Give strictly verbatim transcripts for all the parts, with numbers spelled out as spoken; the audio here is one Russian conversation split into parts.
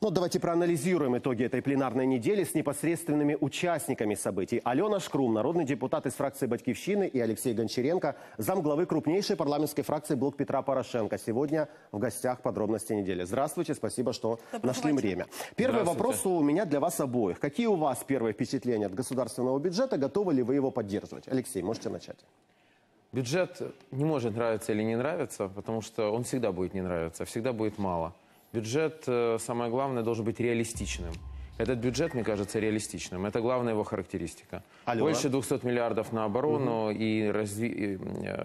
Ну, давайте проанализируем итоги этой пленарной недели с непосредственными участниками событий. Алена Шкрум, народный депутат из фракции «Батькивщины», и Алексей Гончаренко, замглавы крупнейшей парламентской фракции «Блок Петра Порошенко». Сегодня в гостях подробности недели. Здравствуйте, спасибо, что нашли время. Первый вопрос у меня для вас обоих. Какие у вас первые впечатления от государственного бюджета? Готовы ли вы его поддерживать? Алексей, можете начать. Бюджет не может нравиться или не нравиться, потому что он всегда будет не нравиться, всегда будет мало. Бюджет, самое главное, должен быть реалистичным. Этот бюджет, мне кажется, реалистичным. Это главная его характеристика. Алена. Больше двухсот миллиардов на оборону, угу. и, разви... и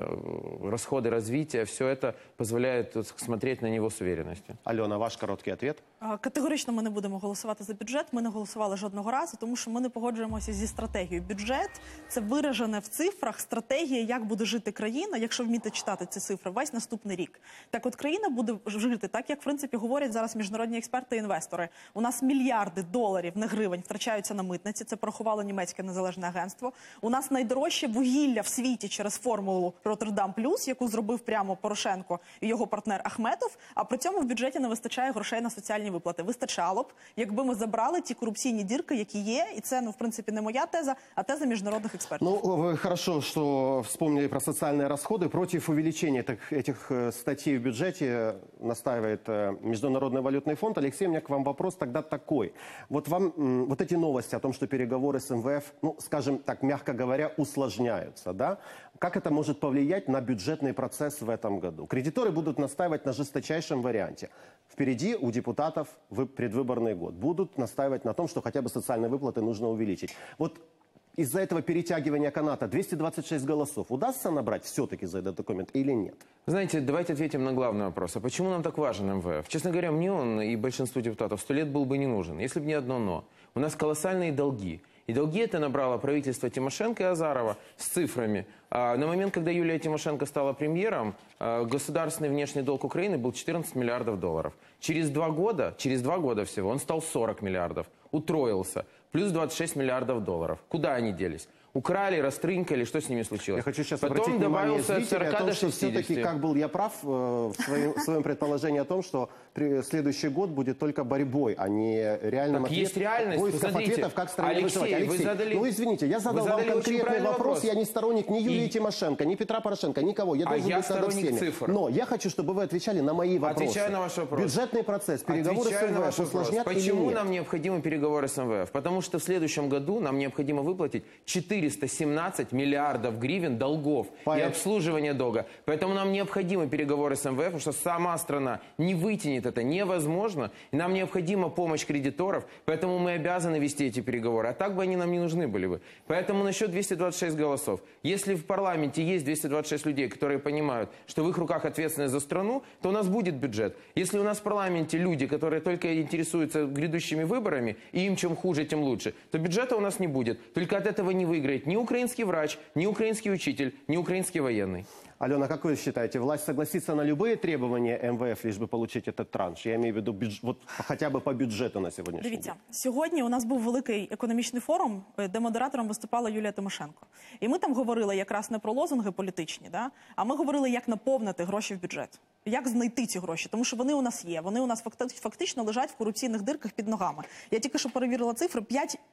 расходы развития. Все это позволяет смотреть на него с уверенностью. Алена, ваш короткий ответ? Категорично ми не будемо голосувати за бюджет. Ми не голосували жодного разу, тому що ми не погоджуємося зі стратегією. Бюджет – це виражене в цифрах стратегія, як буде жити країна, якщо вміти читати ці цифри, весь наступний рік. Так от країна буде жити так, як, в принципі, говорять зараз міжнародні експерти і інвестори. У нас мільярди доларів, не гривень, втрачаються на митниці. Це порахувало німецьке незалежне агентство. У нас найдорожче вугілля в світі через формулу Роттердам плюс, яку зробив прямо Порошенко і його партнер Ахметов, а при цьому в бюджеті не вистачає грошей на соціальні виплати. Вистачало б, якби ми забрали ті корупційні дірки, які є, і це, ну, в принципі, не моя теза, а теза міжнародних експертів. Ну, вы хорошо, что вспомнили про социальные расходы. Против увеличения этих, этих статей в бюджете настаивает Международный валютный фонд. Алексей, у меня к вам вопрос тогда такой. Вот вам вот эти новости о том, что переговоры с эм вэ эф, ну, скажем так, мягко говоря, усложняются, да? Как это может повлиять на бюджетный процесс в этом году? Кредиторы будут настаивать на жесточайшем варианте. Впереди у депутатов предвыборный год. Будут настаивать на том, что хотя бы социальные выплаты нужно увеличить. Вот из-за этого перетягивания каната двести двадцать шесть голосов удастся набрать все-таки за этот документ или нет? Знаете, давайте ответим на главный вопрос. А почему нам так важен эм вэ эф? Честно говоря, мне он и большинству депутатов сто лет был бы не нужен, если бы не одно «но». У нас колоссальные долги. И долги это набрало правительство Тимошенко и Азарова с цифрами. А на момент, когда Юлия Тимошенко стала премьером, государственный внешний долг Украины был четырнадцать миллиардов долларов. Через два года, через два года всего, он стал сорок миллиардов. Утроился. Плюс двадцать шесть миллиардов долларов. Куда они делись? Украли, растрынкали, что с ними случилось? Я хочу сейчас Потом обратить внимание добавился от зрителей о том, до что шестидесяти. все-таки, как был я прав э, в, своем, в своем предположении о том, что при, следующий год будет только борьбой, а не реальным ответом. Есть реальность. Поисков ответов, как стране Алексей, выживать. Алексей, вы задали... ну извините, я задал вам конкретный вопрос. вопрос. Я не сторонник ни Юлии И... Тимошенко, ни Петра Порошенко, никого. Я должен а быть я над всеми. Цифр. Но я хочу, чтобы вы отвечали на мои вопросы. Отвечаю на ваш вопрос. Бюджетный процесс, переговоры Отвечаю с эм вэ эф усложнят или нет? Почему нам необходимы переговоры с эм вэ эф? Потому что в следующем году нам необходимо выплатить четыреста семнадцать миллиардов гривен долгов Поэт. и обслуживания долга. Поэтому нам необходимы переговоры с эм вэ эф, потому что сама страна не вытянет это невозможно. И нам необходима помощь кредиторов, поэтому мы обязаны вести эти переговоры. А так бы они нам не нужны были бы. Поэтому насчет двухсот двадцати шести голосов. Если в парламенте есть двести двадцать шесть людей, которые понимают, что в их руках ответственность за страну, то у нас будет бюджет. Если у нас в парламенте люди, которые только интересуются грядущими выборами, и им чем хуже, тем лучше, то бюджета у нас не будет. Только от этого не выиграет ни украинский врач, ни украинский учитель, ни украинский военный. Алена, как вы считаете, власть согласится на любые требования эм вэ эф, лишь бы получить этот транш? Я имею в виду бюдж... вот, хотя бы по бюджету на сьогоднішній день. Дивіться, сьогодні у нас був великий економічний форум, де модератором виступала Юлія Тимошенко. І ми там говорили якраз не про лозунги політичні, да? А ми говорили, як наповнити гроші в бюджет. Як знайти ці гроші? Тому що вони у нас є. Вони у нас фактично лежать в корупційних дирках під ногами. Я тільки що перевірила цифри.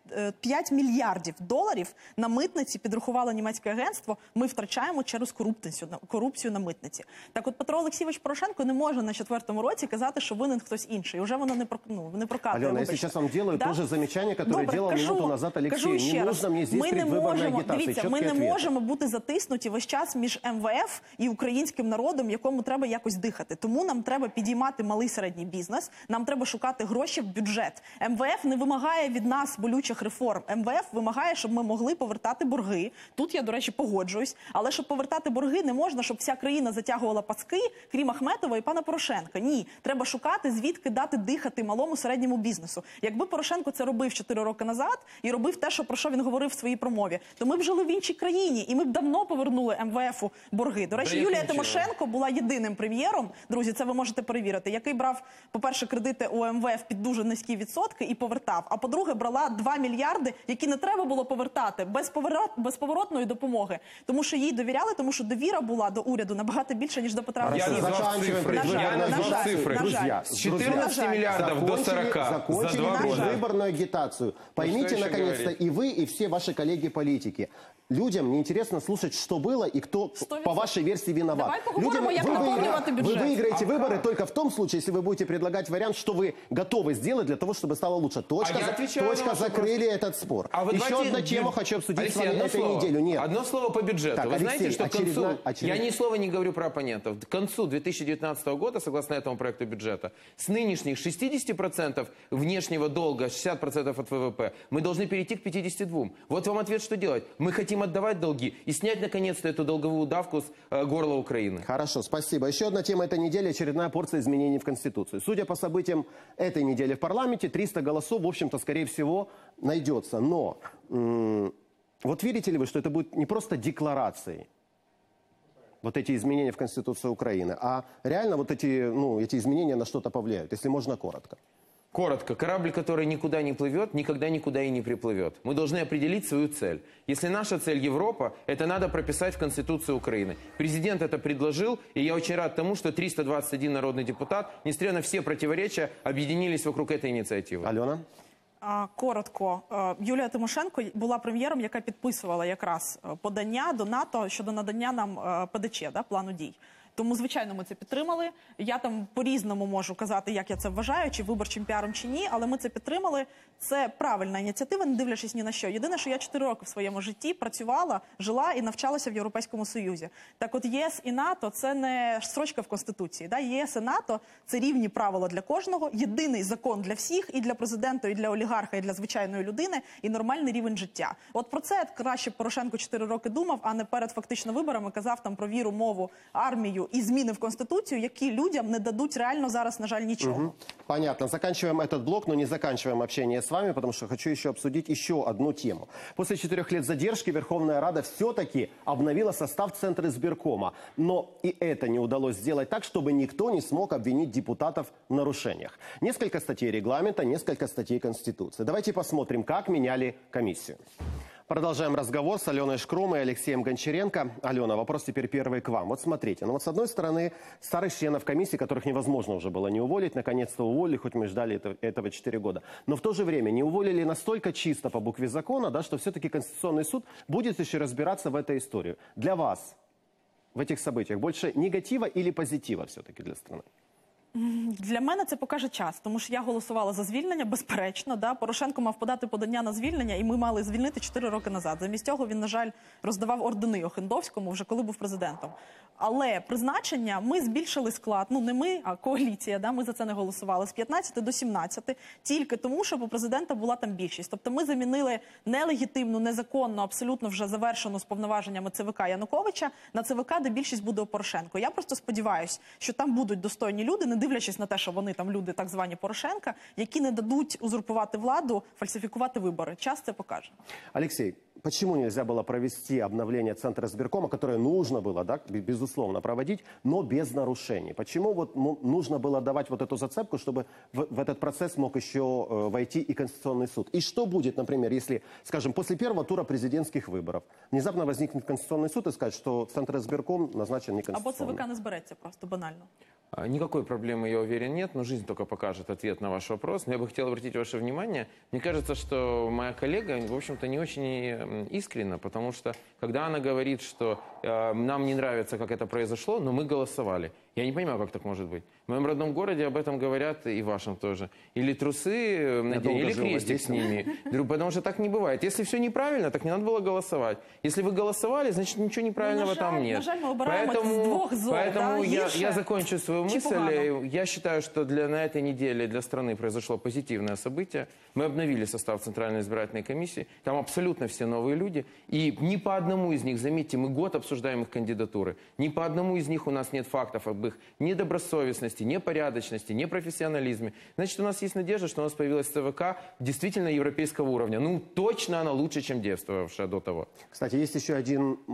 п'ять мільярдів доларів на митниці підрахувало німецьке агентство. Ми втрачаємо через корупцію, корупцію на митниці. Так от Петро Олексійович Порошенко не може на четвертому році казати, що винен хтось інший. Уже воно не, ну, не прокатує. Алена, я сейчас вам делаю да? то же замечание, которое Добре, делал кажу, минуту назад Алексей. Кажу не ще нужно раз. мне здесь ми не можемо, дивіться, ми не ответы. можемо бути затиснуті весь час між ем вэ еф і українським народом, якому треба якось дихати. Тому нам треба підіймати малий середній бізнес, нам треба шукати гроші в бюджет. ем вэ еф не вимагає від нас болючих реформ. ем вэ еф вимагає, щоб ми могли повертати борги. Тут я, до речі, погоджуюсь. Але щоб повертати борги, не можна, щоб вся країна затягувала пацки, крім Ахметова і пана Порошенка. Ні. Треба шукати, звідки дати дихати малому середньому бізнесу. Якби Порошенко це робив чотири роки назад і робив те, що, про що він говорив в своїй промові, то ми б жили в іншій країні і ми б давно повернули ем вэ ефу борги. До речі, Юлія Тимошенко була єдиним прем'єром, прем'єром, друзі, це ви можете перевірити, який брав, по-перше, кредити у ем ве еф під дуже низькі відсотки і повертав, а по-друге, брала два мільярди, які не треба було повертати, без, поворот, без поворотної допомоги, тому що їй довіряли, тому що довіра була до уряду набагато більше, ніж до Петра Хорошо, Порошенка. заканчиваем цифры. предвыборную Я назвал на жаль, цифры. на жаль. Друзья, С четырнадцати миллиардов до сорока за закончили два года. предвыборную агитацию. Поймите, еще наконец-то, говорить? и вы, и все ваши коллеги-политики. Людям неинтересно слушать, что было и кто, по вашей версии, виноват. Давай поговорим, Людям, як вы, наповнювати выигра- вы бюджет. выиграете выборы только в том случае, если вы будете предлагать вариант, что вы готовы сделать для того, чтобы стало лучше. Точка, А я за- отвечаю на точка ваш закрыли этот спор. А вы Еще давайте одну бю- тему хочу обсудить Алексей, с вами одно этой слово. неделю. Нет. Одно слово по бюджету. Так, Вы Алексей, знаете, что к концу... очередной- очередной- Я ни слова не говорю про оппонентов. К концу две тысячи девятнадцатого года, согласно этому проекту бюджета, с нынешних шестидесяти процентов внешнего долга, шестьдесят процентов от вэ вэ пэ, мы должны перейти к пятидесяти двум. Вот вам ответ, что делать. Мы хотим отдавать долги и снять, наконец-то, эту долговую давку с э, горла Украины. Хорошо, спасибо. Еще одна тема этой недели – очередная порция изменений в Конституции. Судя по событиям этой недели в парламенте, триста голосов, в общем-то, скорее всего, найдется. Но м- вот верите ли вы, что это будет не просто декларацией, вот эти изменения в Конституцию Украины, а реально вот эти, ну, эти изменения на что-то повлияют, если можно коротко? Коротко, корабль, который никуда не плывет, никогда никуда и не приплывет. Мы должны определить свою цель. Если наша цель Европа, это надо прописать в Конституции Украины. Президент это предложил, и я очень рад тому, что триста двадцать один народный депутат, несмотря на все противоречия, объединились вокруг этой инициативы. Альона? А, Коротко, Е, Юлія Тимошенко була прем'єром, яка підписувала якраз е, подання до НАТО щодо надання нам е, пе де че, да, плану дій. Тому, звичайно, ми це підтримали. Я там по-різному можу казати, як я це вважаю, чи виборчим піаром, чи ні, але ми це підтримали. Це правильна ініціатива, не дивлячись ні на що. Єдине, що я чотири роки в своєму житті працювала, жила і навчалася в Європейському Союзі. Так от ЄС і НАТО – це не строчка в Конституції. Да? ЄС і НАТО – це рівні правила для кожного, єдиний закон для всіх, і для президента, і для олігарха, і для звичайної людини, і нормальний рівень життя. От про це краще Порошенко чотири роки думав, а не перед фактично виборами казав там про віру, мову, армію і зміни в Конституцію, які людям не дадуть реально зараз, на жаль, нічого. Угу. Понятно. Заканчиваем этот блок, но не заканчиваем общение с вами, потому что хочу еще обсудить еще одну тему. После четырех лет задержки Верховная Рада все-таки обновила состав Центра избиркома. Но и это не удалось сделать так, чтобы никто не смог обвинить депутатов в нарушениях. Несколько статей регламента, несколько статей Конституции. Давайте посмотрим, как меняли комиссию. Продолжаем разговор с Аленой Шкрум и Алексеем Гончаренко. Алена, вопрос теперь первый к вам. Вот смотрите, ну вот с одной стороны, старых членов комиссии, которых невозможно уже было не уволить, наконец-то уволили, хоть мы ждали это, этого четыре года. Но в то же время не уволили настолько чисто по букве закона, да, что все-таки Конституционный суд будет еще разбираться в этой истории. Для вас в этих событиях больше негатива или позитива все-таки для страны? Для мене це покаже час, тому що я голосувала за звільнення, безперечно. Да? Порошенко мав подати подання на звільнення, і ми мали звільнити чотири роки назад. Замість цього він, на жаль, роздавав ордени Охендовському, вже коли був президентом. Але призначення, ми збільшили склад, ну не ми, а коаліція, да? Ми за це не голосували, з п'ятнадцяти до сімнадцяти, тільки тому, щоб у президента була там більшість. Тобто ми замінили нелегітимну, незаконну, абсолютно вже завершену з повноваженнями це ве ка Януковича на це ве ка, де більшість буде у Порошенко. Я просто сподіваюся, що там будуть достойні люди, не дивлячись на те, що вони там люди так звані Порошенка, які не дадуть узурпувати владу, фальсифікувати вибори. Час це покаже. Алексей, почему нельзя было провести обновление Центра избиркома, которое нужно было, да, безусловно, проводить, но без нарушений? Почему вот нужно было давать вот эту зацепку, чтобы в, в этот процесс мог еще э, войти и Конституционный суд? И что будет, например, если, скажем, после первого тура президентских выборов внезапно возникнет Конституционный суд и скажет, что Центр избирком назначен Або це неконституционным? ве ка не збереться, просто банально. Никакой проблемы, я уверен, нет, но жизнь только покажет ответ на ваш вопрос. Но я бы хотел обратить ваше внимание. Мне кажется, что моя коллега, в общем-то, не очень искренна, потому что, когда она говорит, что э, нам не нравится, как это произошло, но мы голосовали. Я не понимаю, как так может быть. В моем родном городе об этом говорят, и в вашем тоже. Или трусы надели, или крестик с ними. Потому что так не бывает. Если все неправильно, так не надо было голосовать. Если вы голосовали, значит, ничего неправильного ну, на жаль, там нет. На жаль, мы выбираем поэтому, из двух зол, поэтому да, я, Еши, я закончу свою мысль. погано. Я считаю, что для, на этой неделе для страны произошло позитивное событие. Мы обновили состав Центральной избирательной комиссии. Там абсолютно все новые люди. И ни по одному из них, заметьте, мы год обсуждаем их кандидатуры. Ни по одному из них у нас нет фактов об их недобросовестности, непорядочности, непрофессионализме. Значит, у нас есть надежда, что у нас появилась цэ вэ ка действительно европейского уровня. Ну, точно она лучше, чем действовавшая до того. Кстати, есть еще один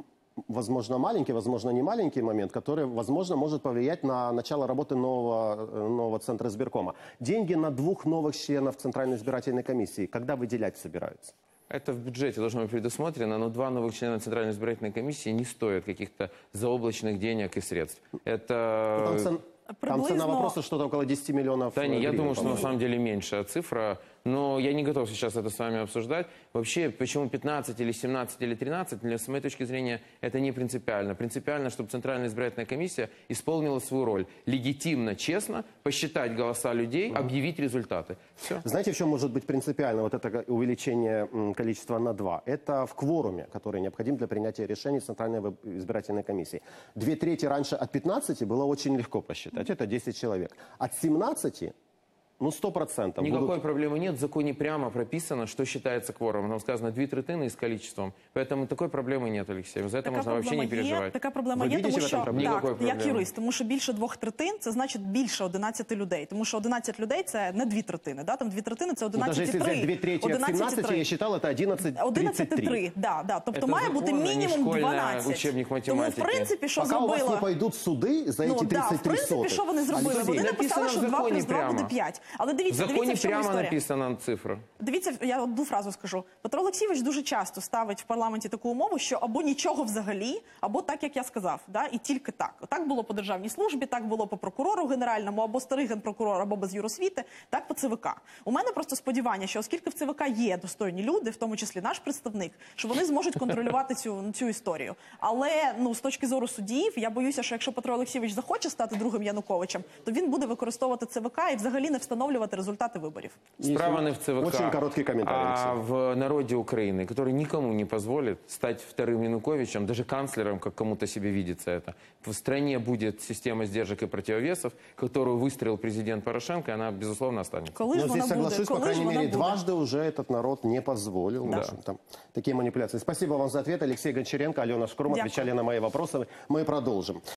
возможно, маленький, возможно, не маленький момент, который, возможно, может повлиять на начало работы нового, нового центра избиркома. Деньги на двух новых членов Центральной избирательной комиссии когда выделять собираются? Это в бюджете должно быть предусмотрено, но два новых члена Центральной избирательной комиссии не стоят каких-то заоблачных денег и средств. Это... Там, цен... Там цена вопроса что-то около десяти миллионов. Да, не, я гривен, думаю, что на самом деле меньшая цифра, но я не готов сейчас это с вами обсуждать. Вообще, почему пятнадцать или семнадцать или тринадцать, с моей точки зрения, это не принципиально. Принципиально, чтобы Центральная избирательная комиссия исполнила свою роль. Легитимно, честно посчитать голоса людей, объявить результаты. Все. Знаете, в чем может быть принципиально вот это увеличение количества на два? Это в кворуме, который необходим для принятия решений Центральной избирательной комиссии. Две трети раньше от пятнадцати было очень легко посчитать. Это десять человек. От семнадцати, ну, сто процентов. Никакой будут... проблемы нет. В законе прямо прописано, что считается кворумом. Там сказано две третины с количеством. Поэтому такой проблемы нет, Алексей. За это така можно вообще не переживать. Є, така проблема Ви є, бачите тому в що, этом проблему? так, Никакой як проблемы. юрист, тому що більше двох третин, це значить більше одинадцяти людей. Тому що одинадцять людей – це не дві третини. Да? Там дві третини – це Ну, даже одинадцять если взять две трети от семнадцати, я считал, это одиннадцать одинадцять тридцать три. три, да, да. Тобто Це має бути закон, а не мінімум школьна дванадцять. учебник Тому, в математики. принципі, що Пока у вас не зробила... пойдут суды за Ну, эти да, в тридцать три принципі, сотых. що вони зробили? Алексей, Вони написано написали, в що два законі плюс два прямо. буде п'ять. Але В дивіться, законе дивіться, в чому прямо історія. написана цифра. Дивіться, я одну фразу скажу. Петро Олексійович дуже часто ставить в парламенті таку умову, що або нічого взагалі, або так, як я сказав, да? І тільки так. Так було по державній службі, так було по прокурору генеральному, або старий генпрокурор, або без юросвіти, так по ЦВК. У мене просто сподівання, що оскільки в ЦВК є достойні люди, в тому числі наш представник, що вони зможуть контролювати цю, цю історію. Але ну, з точки зору суддів, я боюся, що якщо Петро Олексійович захоче стати другим Януковичем, то він буде використовувати ЦВК і взагалі не встановлювати результати виборів. Справа не в ЦВК, Очень короткий комментарий, а Алексей. в народе Украины, который никому не позволит стать вторым Януковичем, даже канцлером, как кому-то себе видится это. В стране будет система сдержек и противовесов, которую выстроил президент Порошенко, и она, безусловно, останется. Коли ж Но вона здесь буде? соглашусь, по Коли ж крайней вона мере, буде? дважды уже этот народ не позволил Да. в общем, там, такие манипуляции. Спасибо вам за ответ. Алексей Гончаренко, Алена Шкрум Дякую. отвечали на мои вопросы. Мы продолжим.